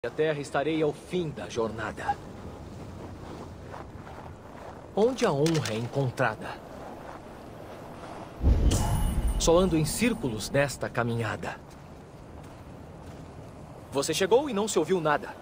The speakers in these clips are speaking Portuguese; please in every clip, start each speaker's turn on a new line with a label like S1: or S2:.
S1: A Terra estarei ao fim da jornada. Onde a honra é encontrada. Só ando em círculos nesta caminhada. Você chegou e não se ouviu nada.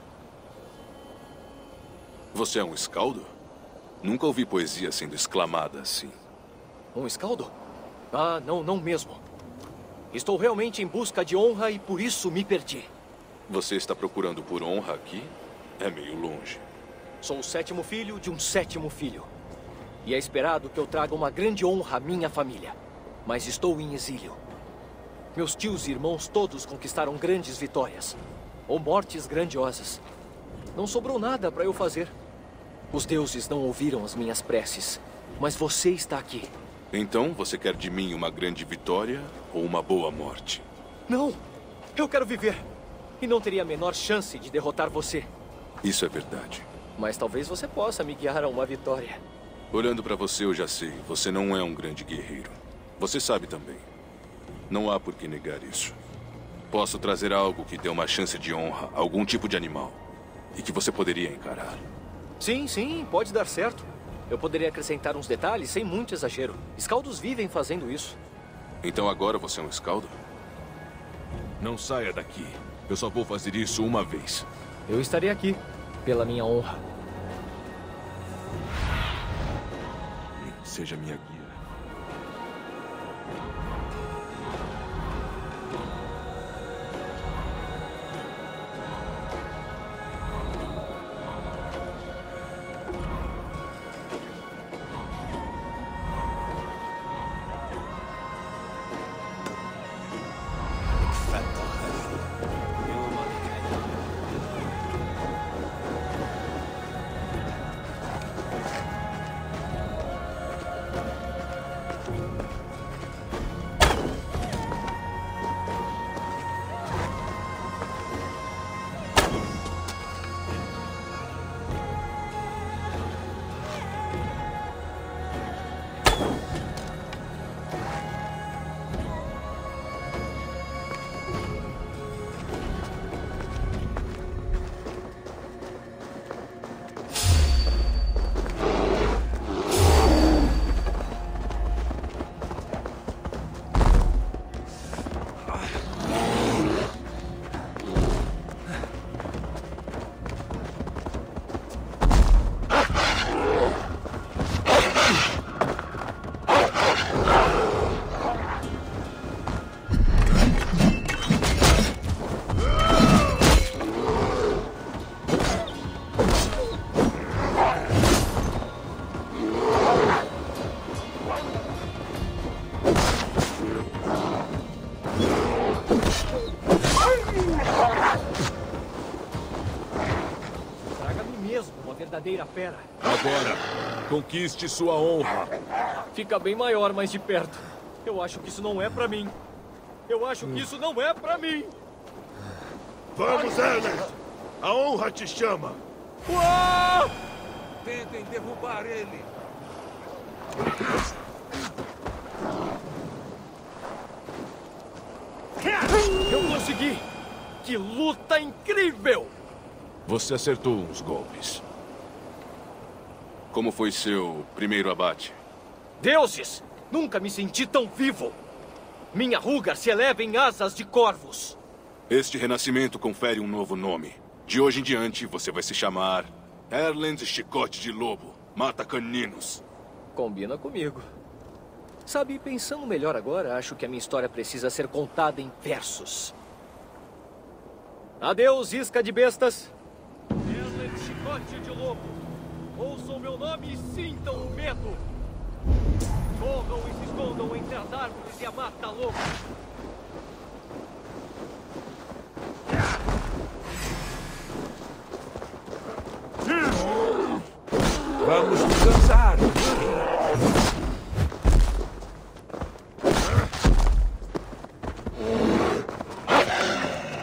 S2: Você é um escaldo? Nunca ouvi poesia sendo exclamada assim.
S1: Um escaldo? Ah, não mesmo. Estou realmente em busca de honra e por isso me perdi.
S2: Você está procurando por honra aqui? É meio longe.
S1: Sou o 7º filho de um 7º filho. E é esperado que eu traga uma grande honra à minha família. Mas estou em exílio. Meus tios e irmãos todos conquistaram grandes vitórias. Ou mortes grandiosas. Não sobrou nada para eu fazer. Os deuses não ouviram as minhas preces. Mas você está aqui.
S2: Então, você quer de mim uma grande vitória ou uma boa morte?
S1: Não! Eu quero viver. E não teria a menor chance de derrotar você.
S2: Isso é verdade.
S1: Mas talvez você possa me guiar a uma vitória.
S2: Olhando pra você, eu já sei. Você não é um grande guerreiro. Você sabe também. Não há por que negar isso. Posso trazer algo que dê uma chance de honra a algum tipo de animal. E que você poderia encarar.
S1: Sim, pode dar certo. Eu poderia acrescentar uns detalhes sem muito exagero. Escaldos vivem fazendo isso.
S2: Então agora você é um escaldo? Não saia daqui. Eu só vou fazer isso uma vez.
S1: Eu estarei aqui, pela minha honra.
S2: Seja minha guia.
S1: Verdadeira fera.
S3: Agora, conquiste sua honra.
S1: Fica bem maior, mais de perto. Eu acho que isso não é pra mim. Eu acho que isso não é pra mim.
S3: Vamos, Ernest! A honra te chama.
S1: Uau!
S4: Tentem derrubar ele.
S1: Eu consegui! Que luta incrível!
S2: Você acertou uns golpes. Como foi seu primeiro abate?
S1: Deuses! Nunca me senti tão vivo! Minha ruga se eleva em asas de corvos.
S2: Este renascimento confere um novo nome. De hoje em diante, você vai se chamar Erland Chicote de Lobo, Mata Caninos.
S1: Combina comigo. Sabe, pensando melhor agora, acho que a minha história precisa ser contada em versos. Adeus, isca de bestas. Erland Chicote de Lobo. Ouçam meu nome e sintam o medo. Corram e se escondam entre as árvores e a mata lobo.
S4: Vamos descansar.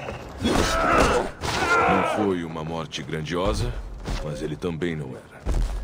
S2: Não foi uma morte grandiosa, mas ele também não era.